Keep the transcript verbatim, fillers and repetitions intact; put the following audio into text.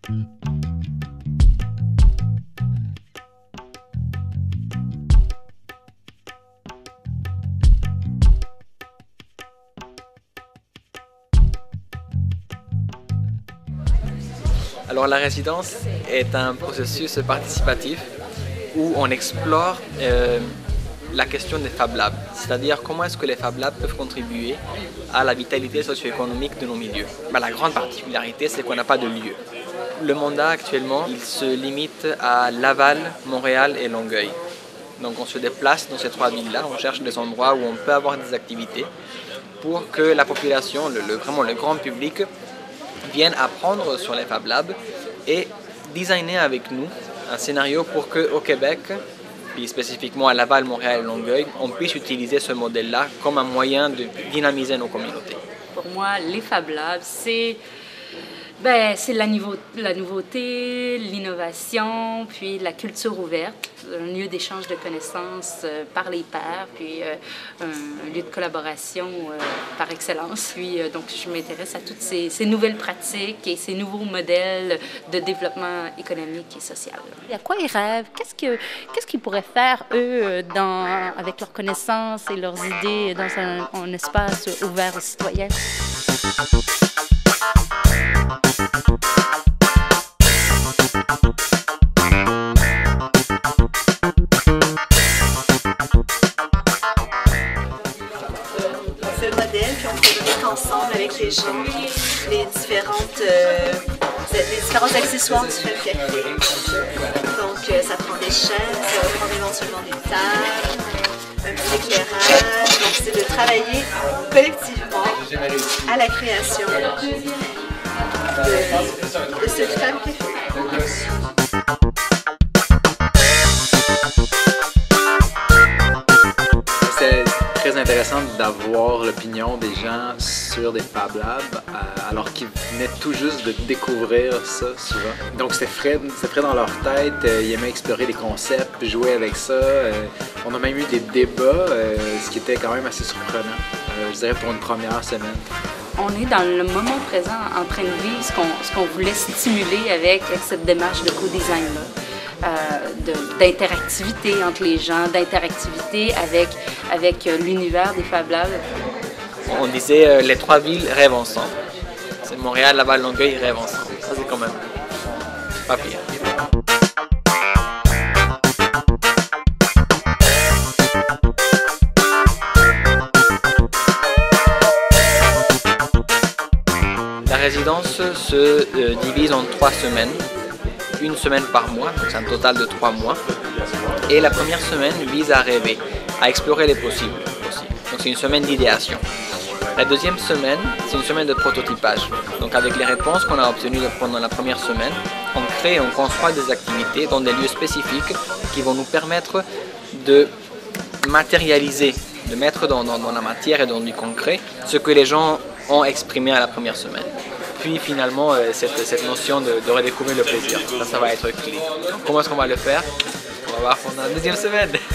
Alors la résidence est un processus participatif où on explore euh, la question des Fab Labs, c'est-à-dire comment est-ce que les Fab Labs peuvent contribuer à la vitalité socio-économique de nos milieux. Ben, la grande particularité, c'est qu'on n'a pas de lieu. Le mandat actuellement, il se limite à Laval, Montréal et Longueuil. Donc on se déplace dans ces trois villes-là, on cherche des endroits où on peut avoir des activités pour que la population, le, le, vraiment le grand public, vienne apprendre sur les Fab Labs et designer avec nous un scénario pour qu'au Québec, puis spécifiquement à Laval, Montréal et Longueuil, on puisse utiliser ce modèle-là comme un moyen de dynamiser nos communautés. Pour moi, les Fab Labs, c'est ben, c'est la, la nouveauté, l'innovation, puis la culture ouverte, un lieu d'échange de connaissances euh, par les pairs, puis euh, un, un lieu de collaboration euh, par excellence. Puis euh, donc je m'intéresse à toutes ces, ces nouvelles pratiques et ces nouveaux modèles de développement économique et social. À quoi ils rêvent? Qu'est-ce que, qu'est-ce qu'ils pourraient faire, eux, dans, avec leurs connaissances et leurs idées dans un, un espace ouvert aux citoyens? C'est le modèle, puis on fabrique ensemble avec les gens les, différentes, euh, les différents accessoires du Fab Café. Donc euh, ça prend des chaises, ça va prendre éventuellement des tables, un petit éclairage. Donc c'est de travailler collectivement à la création de, de ce Fab Café. C'est très intéressant d'avoir l'opinion des gens sur des Fab Labs alors qu'ils venaient tout juste de découvrir ça souvent. Donc c'était frais, c'était frais dans leur tête, ils aimaient explorer des concepts, jouer avec ça. On a même eu des débats, ce qui était quand même assez surprenant, je dirais pour une première semaine. On est dans le moment présent en train de vivre ce qu'on ce qu'on voulait stimuler avec cette démarche de co-design-là. Euh, d'interactivité entre les gens, d'interactivité avec, avec l'univers des Fab Labs. On disait euh, les trois villes rêvent ensemble. C'est Montréal, Laval, Longueuil rêvent ensemble. Ça c'est quand même pas pire. La résidence se euh, divise en trois semaines. Une semaine par mois, donc c'est un total de trois mois. Et la première semaine vise à rêver, à explorer les possibles. Donc c'est une semaine d'idéation. La deuxième semaine, c'est une semaine de prototypage. Donc avec les réponses qu'on a obtenues pendant la première semaine, on crée et on conçoit des activités dans des lieux spécifiques qui vont nous permettre de matérialiser, de mettre dans, dans, dans la matière et dans du concret ce que les gens ont exprimé à la première semaine. Puis finalement, euh, cette, cette notion de, de redécouvrir le plaisir, ça, ça va être clé. Comment est-ce qu'on va le faire? On va voir pendant la deuxième semaine.